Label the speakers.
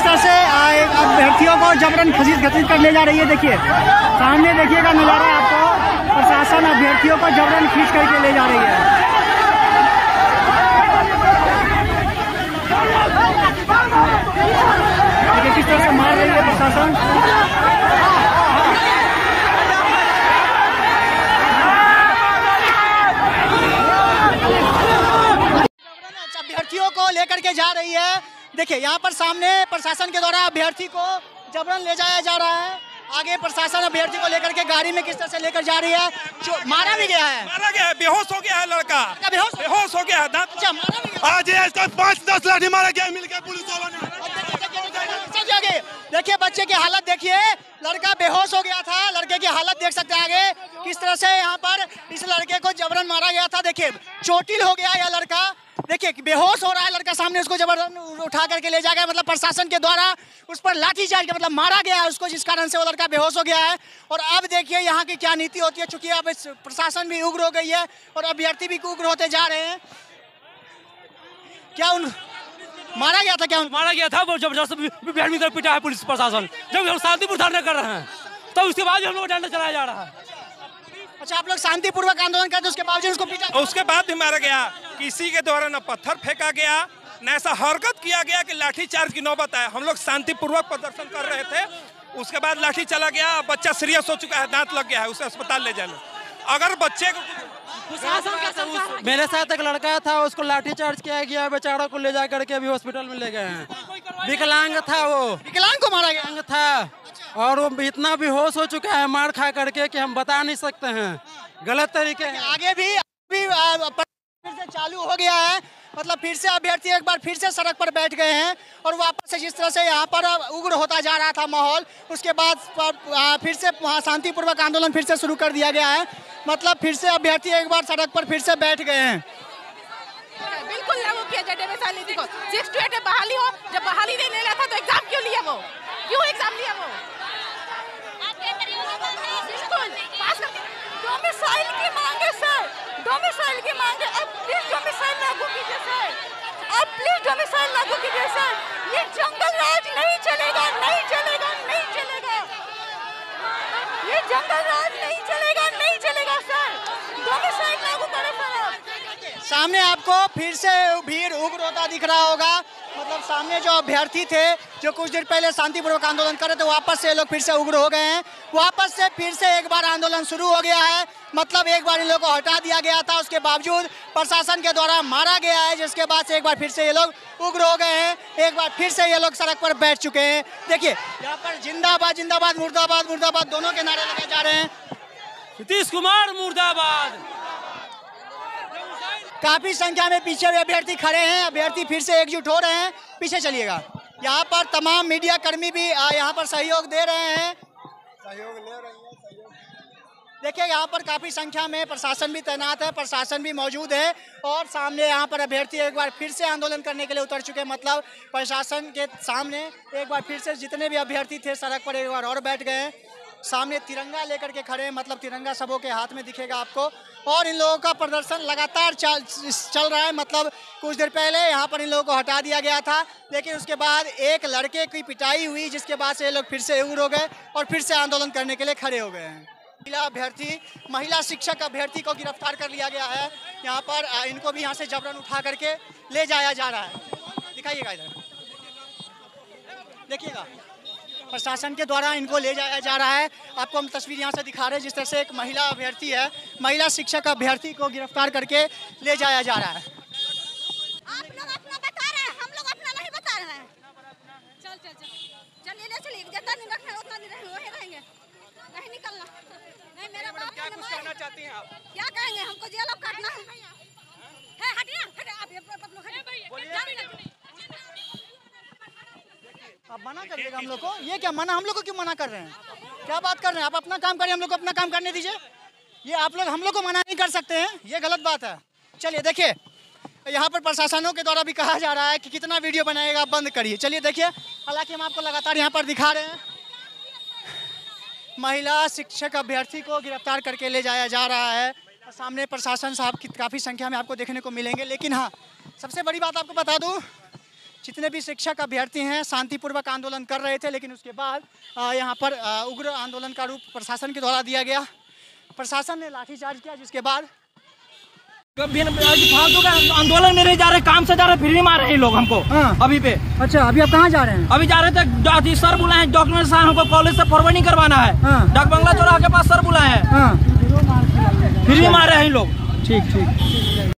Speaker 1: तरह से अभ्यर्थियों को जबरन घसीट कर ले जा रही है। देखिए सामने देखिएगा नजारा आपको, प्रशासन अभ्यर्थियों को जबरन खींच करके ले जा रही है। देखिए किस तरह से मार रही है प्रशासन। अभ्यर्थियों को लेकर के जा रही है। देखिए यहाँ पर सामने प्रशासन के द्वारा अभ्यर्थी को जबरन ले जाया जा रहा है। आगे प्रशासन अभ्यर्थी को लेकर के गाड़ी में किस तरह से लेकर जा रही है। मारा भी गया है,
Speaker 2: बेहोश हो गया है लड़का, बेहोश हो गया है।
Speaker 1: अच्छा मारा भी गया।
Speaker 2: आज इसको 5-10 लाठी मारा गया मिलकर पुलिस वालों ने।
Speaker 1: देखिए बच्चे की हालत देखिए, लड़का बेहोश हो गया था। लड़के की हालत देख सकते हैं आगे किस तरह से यहाँ पर इस लड़के को जबरन मारा गया था। देखिए चोटिल हो गया यह लड़का, देखिए बेहोश हो रहा है लड़का, सामने उसको जबरदन उठा करके ले जा गया। मतलब प्रशासन के द्वारा उस पर लाठीचार्ज का मतलब मारा गया है उसको, जिस कारण से वो लड़का बेहोश हो गया है। और अब देखिए यहाँ की क्या नीति होती है, चूंकि अब प्रशासन भी उग्र हो गई है और अभ्यर्थी भी उग्र होते जा रहे हैं। क्या उन मारा गया था, क्या
Speaker 3: मारा गया था? वो जबरदस्त पिटा है पुलिस प्रशासन, जब हम शांतिपूर्ण धरना कर रहे हैं तो उसके बाद हम लोग डंडा चलाया जा रहा है।
Speaker 1: अच्छा आप लोग शांतिपूर्वक आंदोलन करते उसके बावजूद उसको पीटा,
Speaker 2: उसके बाद भी मारा गया। किसी के द्वारा न पत्थर फेंका गया न ऐसा हरकत किया गया कि लाठीचार्ज की नौबत आए। हम लोग शांतिपूर्वक प्रदर्शन कर रहे थे, उसके बाद लाठी चला गया। बच्चा सीरियस हो चुका है, दांत लग गया है, उसे अस्पताल ले जाना। अगर बच्चे को
Speaker 3: मेरे साथ एक लड़का था, उसको लाठीचार्ज किया गया, बेचारा को ले जा करके अभी हॉस्पिटल में ले गए हैं। विकलांग था, वो
Speaker 1: विकलांग को मारा गया
Speaker 3: था और वो इतना बेहोश हो चुका है मार खा करके कि हम बता नहीं सकते हैं। गलत तरीके
Speaker 1: आगे भी फिर से चालू हो गया है। मतलब फिर से अभ्यर्थी एक बार फिर से सड़क पर बैठ गए हैं और वापस से जिस तरह से यहाँ पर उग्र होता जा रहा था माहौल, उसके बाद फिर से शांतिपूर्वक आंदोलन फिर से शुरू कर दिया गया है। मतलब फिर से अभ्यर्थी एक बार सड़क पर फिर से बैठ गए हैं।
Speaker 4: बिल्कुल लागू किया जाए डेमेसा नीति को। 6 to 8 बहाली हो, जब बहाली नहीं ले रहा था तो एग्जाम क्यों लिया? वो क्यों एग्जाम लिया? वो बिल्कुल पास करके डोमिसाइल की मांग है सर, डोमिसाइल की मांग है। अब प्लीज डोमिसाइल लागू कीजिए सर, अब प्लीज डोमिसाइल लागू कीजिए सर। ये जंगल राज नहीं चलेगा, नहीं चलेगा, नहीं चलेगा। ये जंगल राज नहीं चलेगा, नहीं चलेगा सर। डोमिसाइल लागू करें सर।
Speaker 1: सामने आपको फिर से भीड़ उग्र होता दिख रहा होगा। मतलब सामने जो अभ्यर्थी थे जो कुछ देर पहले शांतिपूर्वक आंदोलन कर रहे थे, वापस से लोग फिर से उग्र हो गए हैं। वापस से फिर से एक बार आंदोलन शुरू हो गया है। मतलब एक बार इन लोगों को हटा दिया गया था, उसके बावजूद प्रशासन के द्वारा मारा गया है, जिसके बाद से एक बार फिर से ये लोग उग्र हो गए हैं। एक बार फिर से ये लोग सड़क पर बैठ चुके हैं। देखिए यहाँ पर जिंदाबाद जिंदाबाद, मुर्दाबाद मुर्दाबाद दोनों के नारे लगाए जा रहे हैं।
Speaker 3: नीतीश कुमार मुर्दाबाद।
Speaker 1: काफी संख्या में पीछे भी अभ्यर्थी खड़े हैं, अभ्यर्थी फिर से एकजुट हो रहे हैं। पीछे चलिएगा। यहाँ पर तमाम मीडिया कर्मी भी यहाँ पर सहयोग दे रहे हैं, सहयोग ले रही है। देखिए यहाँ पर काफी संख्या में प्रशासन भी तैनात है, प्रशासन भी मौजूद है और सामने यहाँ पर अभ्यर्थी एक बार फिर से आंदोलन करने के लिए उतर चुके हैं। मतलब प्रशासन के सामने एक बार फिर से जितने भी अभ्यर्थी थे सड़क पर एक बार और बैठ गए हैं। सामने तिरंगा लेकर के खड़े हैं, मतलब तिरंगा सबों के हाथ में दिखेगा आपको। और इन लोगों का प्रदर्शन लगातार चल रहा है। मतलब कुछ देर पहले यहाँ पर इन लोगों को हटा दिया गया था, लेकिन उसके बाद एक लड़के की पिटाई हुई, जिसके बाद से ये लोग फिर से उग्र हो गए और फिर से आंदोलन करने के लिए खड़े हो गए हैं। महिला शिक्षक अभ्यर्थी को गिरफ्तार कर लिया गया है। यहाँ पर इनको भी यहाँ से जबरन उठा करके ले जाया जा रहा है। दिखाइएगा इधर, देखिएगा प्रशासन के द्वारा इनको ले जाया जा रहा है। आपको हम तस्वीर यहाँ से दिखा रहे हैं, जिस तरह से एक महिला अभ्यर्थी है, महिला शिक्षक अभ्यर्थी को गिरफ्तार करके ले जाया जा रहा है।
Speaker 4: आप लोग अपना बता रहे हैं, हम लोग अपना नहीं बता रहे हैं। चलिए ले चलिए, जितना दिन रखना है उतना दिन वहीं रहेंगे, नहीं निकलना। नहीं मेरा बाप क्या कुछ कहना चाहती हैं आप? क्या कहेंगे, हमको जेल अब काटना है। हटिए
Speaker 1: आप मना करिएगा हम लोग को। ये क्या मना, हम लोग को क्यों मना कर रहे हैं? क्या बात कर रहे हैं? आप अपना काम करिए, हम लोग को अपना काम करने दीजिए। ये आप लोग हम लोग को मना नहीं कर सकते हैं, ये गलत बात है। चलिए देखिए यहाँ पर प्रशासनों के द्वारा भी कहा जा रहा है कि कितना वीडियो बनाएगा, बंद करिए। चलिए देखिए, हालांकि हम आपको लगातार यहाँ पर दिखा रहे हैं। महिला शिक्षक अभ्यर्थी को गिरफ्तार करके ले जाया जा रहा है। सामने प्रशासन साहब की काफ़ी संख्या में आपको देखने को मिलेंगे। लेकिन हाँ, सबसे बड़ी बात आपको बता दूँ, जितने भी शिक्षक अभ्यर्थी हैं शांतिपूर्वक आंदोलन कर रहे थे, लेकिन उसके बाद यहाँ पर उग्र आंदोलन का रूप प्रशासन के द्वारा दिया गया। प्रशासन ने लाठीचार्ज किया, जिसके बाद
Speaker 5: फालतू का आंदोलन में नहीं जा रहे, काम से जा रहे, फ्री मार रहे हैं लोग हमको। अभी पे
Speaker 1: अच्छा, अभी आप कहाँ जा रहे हैं?
Speaker 5: अभी जा रहे थे, सर बुलाए हैं, डॉक्यूमेंट साहब हमको कॉलेज से फॉरवर्डिंग करवाना है। डाक बंगला चौराहा के पास सर बुलाए हैं, फ्री मार रहे हैं लोग।
Speaker 1: ठीक।